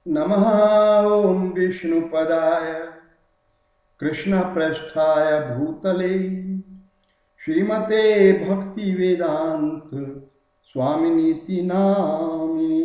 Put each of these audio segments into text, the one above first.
नमः ॐ विष्णुपदाय कृष्णप्रेष्ठाय भूतले श्रीमते भक्तिवेदांत स्वामिनीति नामिने।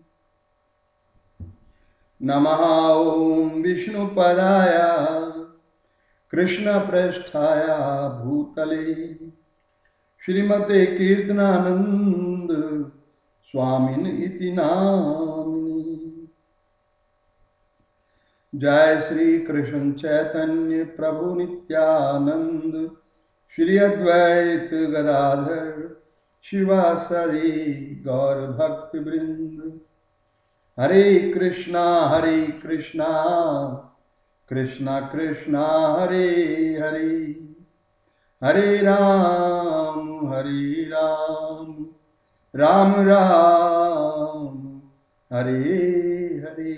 नमः ॐ विष्णुपदाय कृष्णप्रेष्ठाय भूतले श्रीमते कीर्तनानंद स्वामिनीति नामिने। जय श्री कृष्ण चैतन्य प्रभु नित्यानंद श्री अद्वैत गदाधर शिवासदि गौर भक्त वृंद। हरे कृष्णा कृष्णा कृष्णा हरे हरे, हरे राम राम राम हरे हरे।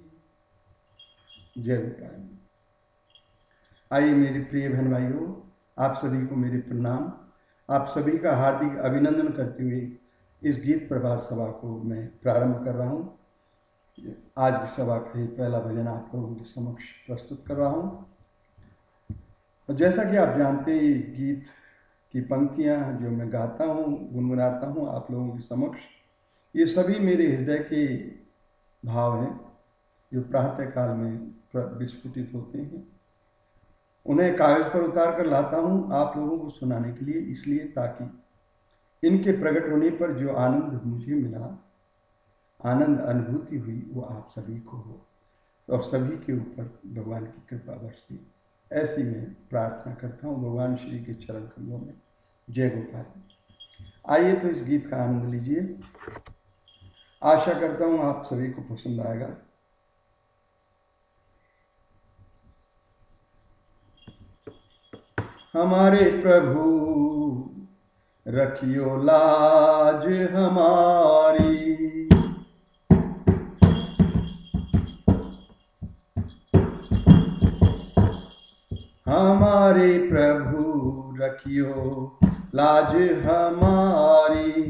जय गोपाल। आइए मेरे प्रिय बहन भाइयों, आप सभी को मेरे प्रणाम। आप सभी का हार्दिक अभिनंदन करते हुए इस गीत प्रभात सभा को मैं प्रारंभ कर रहा हूँ। आज की सभा का ही पहला भजन आप लोगों के समक्ष प्रस्तुत कर रहा हूँ। और जैसा कि आप जानते हैं, ये गीत की पंक्तियाँ जो मैं गाता हूँ, गुनगुनाता हूँ आप लोगों के समक्ष, ये सभी मेरे हृदय के भाव हैं जो प्रातः काल में विस्फुटित होते हैं। उन्हें कागज पर उतार कर लाता हूँ आप लोगों को सुनाने के लिए, इसलिए ताकि इनके प्रकट होने पर जो आनंद मुझे मिला, आनंद अनुभूति हुई, वो आप सभी को हो और सभी के ऊपर भगवान की कृपा बरसे, ऐसी मैं प्रार्थना करता हूँ भगवान श्री के चरण कमलों में। जय गोपाल। आइए तो इस गीत का आनंद लीजिए। आशा करता हूँ आप सभी को पसंद आएगा। हमारे प्रभु रखियो लाज हमारी, हमारे प्रभु रखियो लाज हमारी।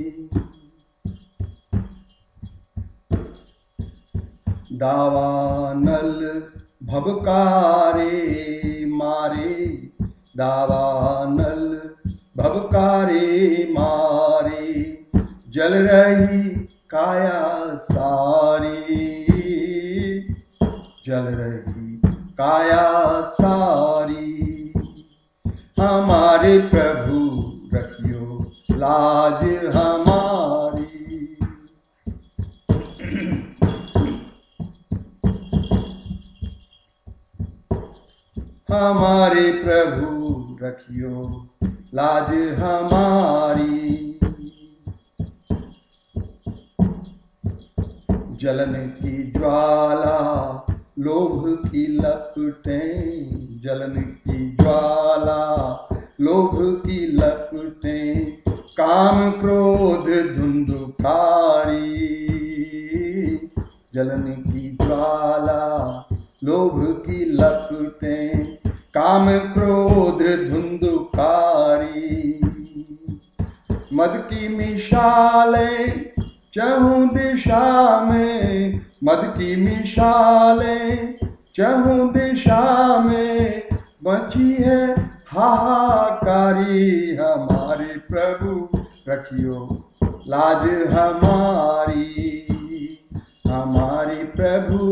दावानल भबकारे मारे, दावानल भबकारे मारे, जल रही काया सारी, जल रही काया सारी। हमारे प्रभु रखियो लाज हमारी। हमारे प्रभु रखियो लाज हमारी। जलन की ज्वाला लोभ की लपटें, जलन की ज्वाला लोभ की लपटें, काम क्रोध धुंधुकारी। जलन की ज्वाला लोभ की लपटें, काम क्रोध धुंधुकारी। मद की मिसालें चहुं दिशा में, मद की मिसालें चहुं दिशा में, बची है हाहाकारी। हमारे प्रभु रखियो लाज हमारी, हमारे प्रभु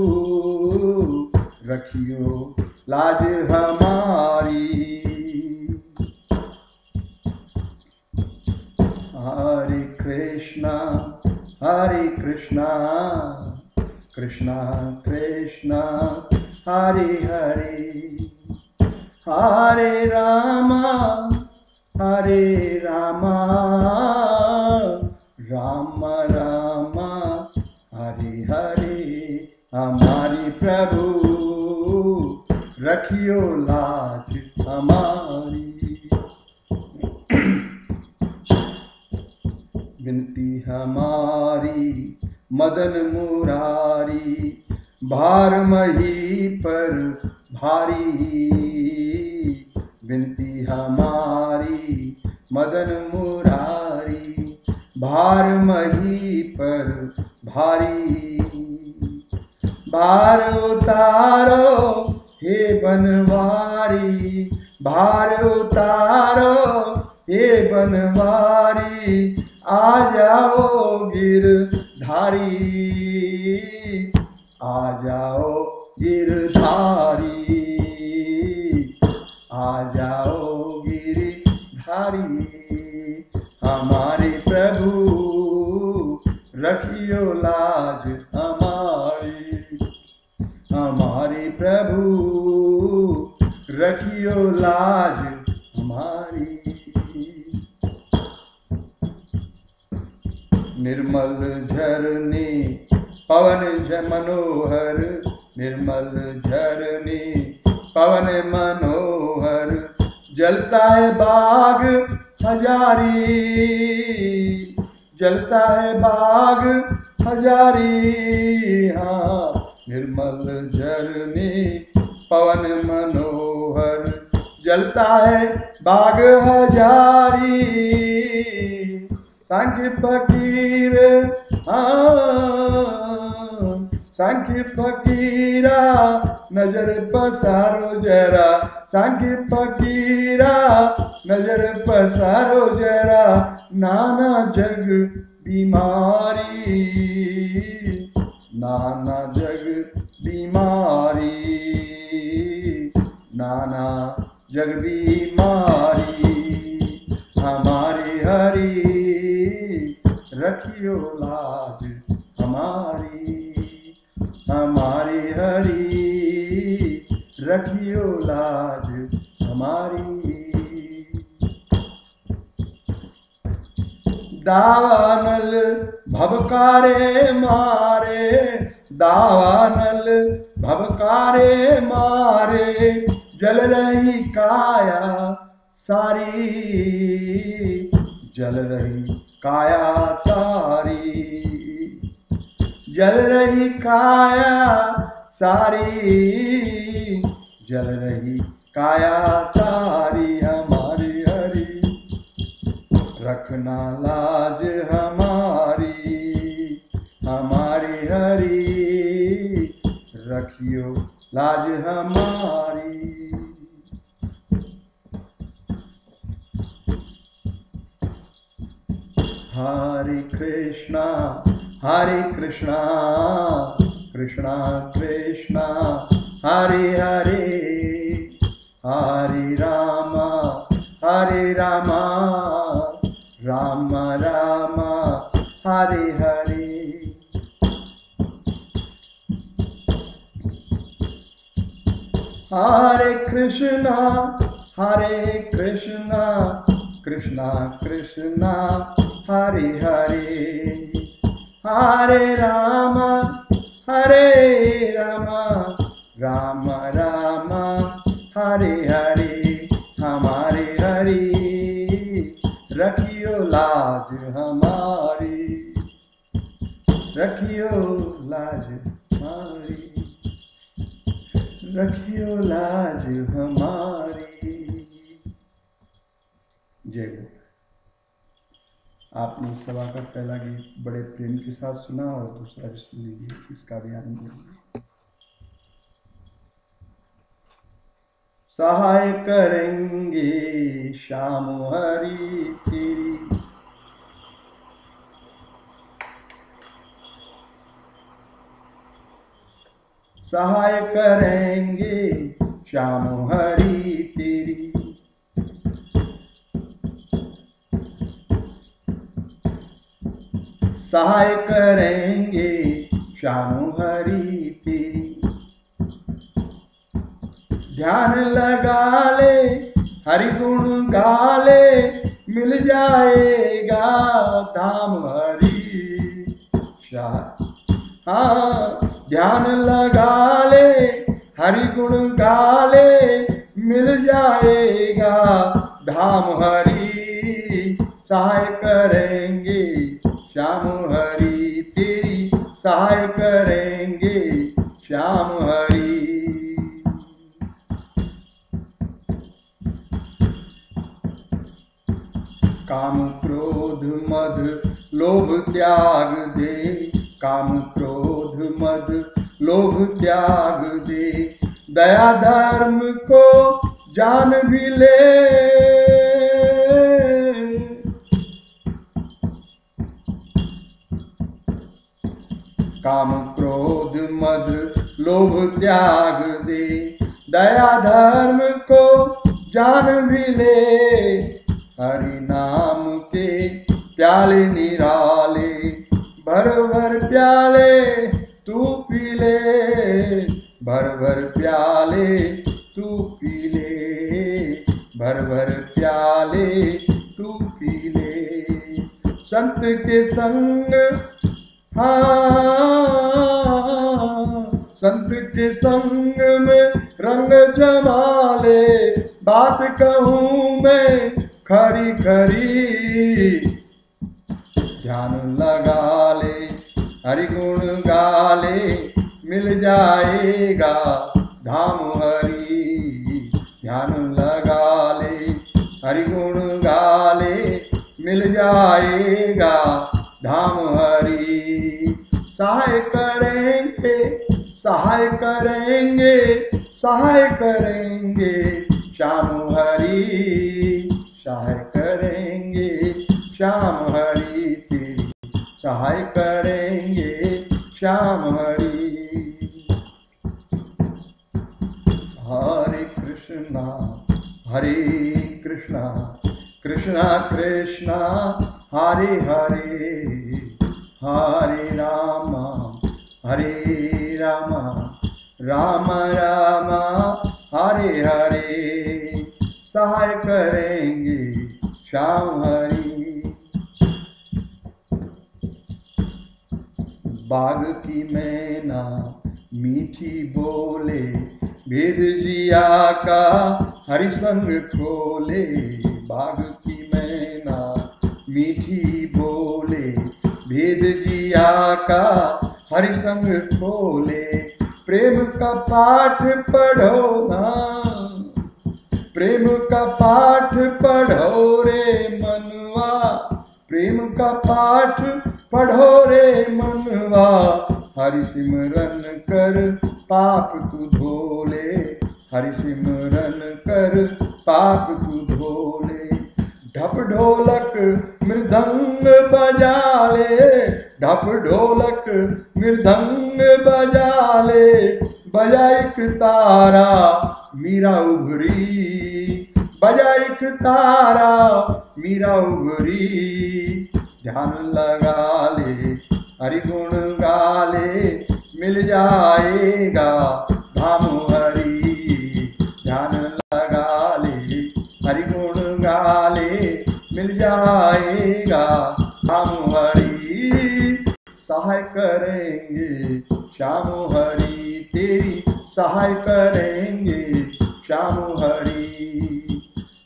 रखियो लाज हमारी। हरे कृष्णा कृष्णा कृष्णा हरे हरे, हरे रामा राम रामा हरे हरे। हमारे प्रभु रखियो लाज हमारी। विनती हमारी मदन मुरारी, भार मही पर भारी। विनती हमारी मदन मुरारी, भार मही पर भारी। भार उतारो हे बनवारी, भार उतारो हे बनवारी, आ जाओ गिरधारी, आ जाओ गिरधारी, आ जाओ गिरधारी। हमारे प्रभु रखियो लाज हमारी, हमारे प्रभु रखियो लाज हमारी। निर्मल झरने पवन मनोहर, निर्मल झरने पवन मनोहर, जलता है बाग हजारी, जलता है बाग हजारी। हाँ, निर्मल झरने पवन मनोहर, जलता है बाग हजारी। सांख्य फकीर, सांख्य फकीरा नजर पसारो जरा, सांख्य फकीरा नजर पसारो जरा, नाना जग बीमारी, नाना जग बीमारी, नाना जग बीमारी। हमारी हरि रखियो लाज हमारी, हमारी हरि रखियो लाज हमारी। दावानल भवकारे मारे, दावानल भवकारे मारे, जल रही काया सारी, जल रही काया सारी, जल रही काया सारी, जल रही काया सारी। हमारी हरि रखना लाज हमारी, हमारी हरि रखियो लाज हमारी। हरे कृष्णा कृष्णा कृष्णा हरे हरे, हरे राम राम राम हरे हरे। हरे कृष्णा कृष्णा कृष्णा हरे हरे, हरे राम राम राम हरे हरे। हमारे हरि रखियो लाज हमारी, रखियो लाज हमारी, रखियो लाज हमारी। जय गोपाल। आपने इस सभा का पहला गीत बड़े प्रेम के साथ सुना और दूसरा भी सुन लीजिए, इसका भी आनंद लीजिए। सहाय करेंगे श्याम हरि तेरी, सहाय करेंगे श्याम हरि तेरी, सहाय करेंगे श्याम हरि तेरी। ध्यान लगा ले हरि गुण गा ले, मिल जाएगा धाम हरि श्याम। हाँ, ध्यान लगा ले हरि गुण गा ले, मिल जाएगा धाम हरि। सहाय करेंगे श्याम हरि तेरी, सहाय करेंगे श्याम हरि। काम क्रोध मद लोभ त्याग दे, काम क्रोध मद लोभ त्याग दे, दया धर्म को जान भी ले। काम क्रोध मद लोभ त्याग दे, दया धर्म को जान भी ले। हरि नाम के प्याले निराले, भर भर प्याले तू पी ले, भर भर प्याले तू पी ले, भर भर प्याले तू पी ले। संत के संग संत के संग में रंग जमा ले, बात कहूँ मैं खरी खरी। ध्यान लगा ले, हरि गुण गा ले, मिल जाएगा धाम हरि। ध्यान लगा ले, हरि गुण गा ले, मिल जाएगा धाम हरि। सहाय करेंगे, सहाय करेंगे, सहाय करेंगे श्याम हरि। सहाय करेंगे श्याम हरि तेरी, सहाय करेंगे श्याम हरि। हरे कृष्णा हरे कृष्णा, कृष्णा कृष्णा हरे हरे, हरे राम हरे राम, राम राम हरे हरे। सहाय करेंगे श्याम हरि। बाग की मैना मीठी बोले, भेद जिया का हरि संग खोले। बाग की मैना मीठी बोले, भेद जिया का हरि संग खोले। प्रेम का पाठ पढ़ो ना, प्रेम का पाठ पढ़ो रे मनवा, प्रेम का पाठ पढ़ो रे मनवा। हरि सिमरन कर पाप तू धोले, हरि सिमरन कर पाप तू धोले। ढप ढोलक मृदंग बजा ले, ढप ढोलक मृदंग बजा ले। बजा एक तारा मीरा उभरी, बजा एक तारा मीरा उभरी। ध्यान लगा ले, हरि गुण गा ले, मिल जाएगा धाम हरि। ध्यान लगा ले, हरि गुण गा ले, मिल जाएगा धाम हरि। सहाय करेंगे श्याम हरि तेरी, सहाय करेंगे श्याम हरि।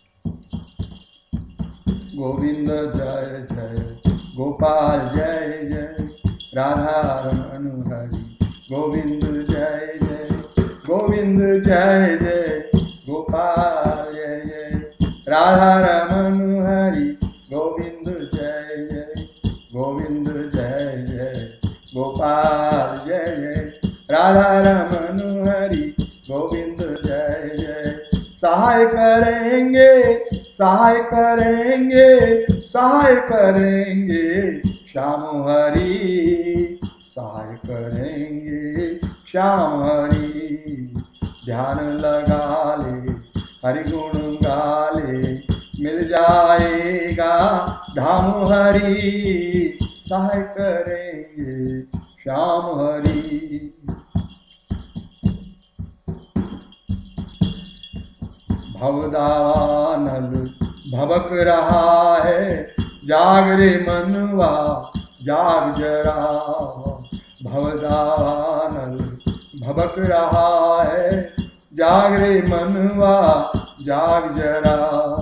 गोविंद जय जय गोपाल जय जय, राधा रमण हरि। गोविंद जय जय, गोविंद जय जय, गोपाल जय जय, राधा रमण हरि। गोविंद जय जय, गोविंद जय जय, गोपाल जय जय, राधा रमण हरि। गोविंद जय जय। सहाय करेंगे, सहाय करेंगे, सहाय करेंगे श्याम हरि। सहाय करेंगे श्याम हरि। ध्यान लगा ले, हरि गुण गा ले, मिल जाएगा धाम हरि। सहाय करेंगे श्याम हरि। भवदानल भबक रहा है, जाग रे मनवा जाग जरा। भवदानल भबक रहा है, जाग रे मनवा जाग जरा।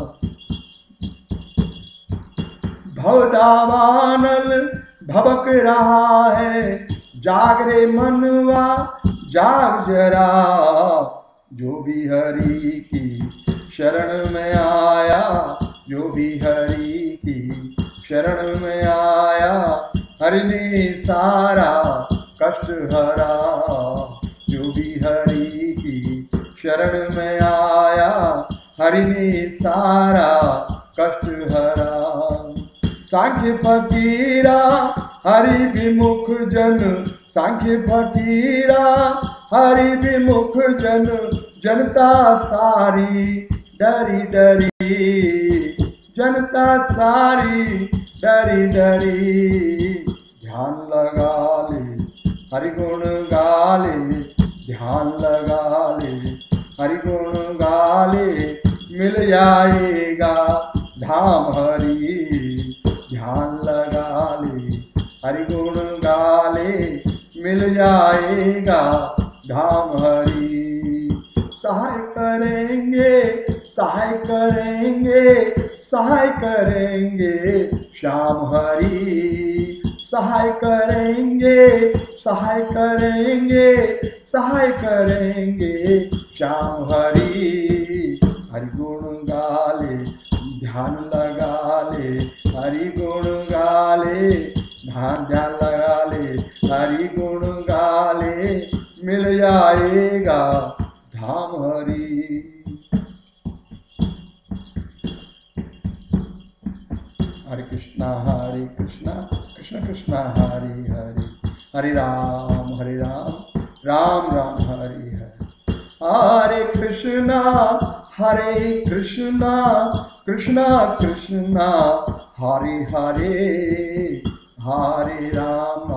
भवदावानल भबक रहा है, जाग रे मनवा जाग जरा। जो भी हरि की शरण में आया, जो भी हरि की शरण में आया, हरि ने सारा कष्ट हरा। जो भी हरि की शरण में आया, हरि ने सारा कष्ट हरा। सांख्य फकीरा हरि विमुख जन, सांख्य फकीरा हरि विमुख जन, जनता सारी डरी डरी, जनता सारी डरी डरी। ध्यान लगा ले हरि गुण गा ले, ध्यान लगा ले हरि गुण गा ले, मिल जाएगा धाम हरि। ध्यान लगा ले हरि गुण गा ले, मिल जाएगा धाम हरि। सहाय करेंगे, सहाय करेंगे, सहाय करेंगे श्याम हरि। सहाय करेंगे, सहाय करेंगे, सहाय करेंगे श्याम हरि। हरि गुण गा ले, ध्यान लगा ले हरि गुण गा ले, ध्यान लगा ले हरि गुण गा ले, मिल जाएगा धाम हरि। हरे कृष्णा कृष्ण कृष्ण हरे हरे, हरे राम राम राम हरे हरे। हरे कृष्णा कृष्णा कृष्णा हरे हरे, हरे राम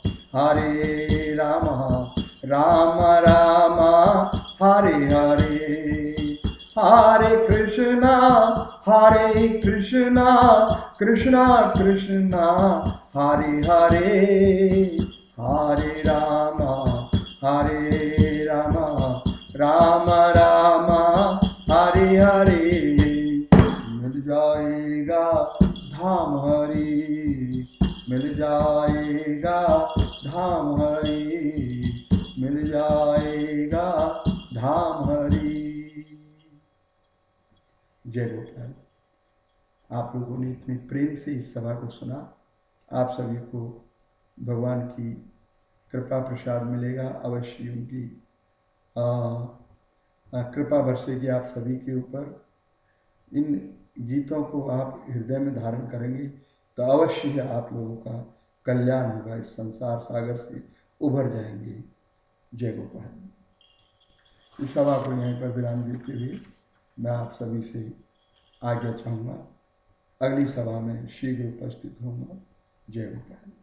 राम राम हरे हरे। हरे कृष्णा कृष्णा कृष्णा हरे हरे, हरे राम राम राम हरे हरे। मिल जाएगा धाम हरि, मिल जाएगा धाम हरि, मिल जाएगा धाम हरि। जय गोपाल। आप लोगों ने इतने प्रेम से इस सभा को सुना। आप सभी को भगवान की कृपा प्रसाद मिलेगा, अवश्य उनकी कृपा बरसेगी आप सभी के ऊपर। इन गीतों को आप हृदय में धारण करेंगे तो अवश्य ही आप लोगों का कल्याण होगा, इस संसार सागर से उभर जाएंगे। जय गोपाल। इस सभा को यहीं पर विराम देते हुए मैं आप सभी से आज्ञा चाहूँगा। अगली सभा में शीघ्र उपस्थित होऊंगा। जय गोपाल।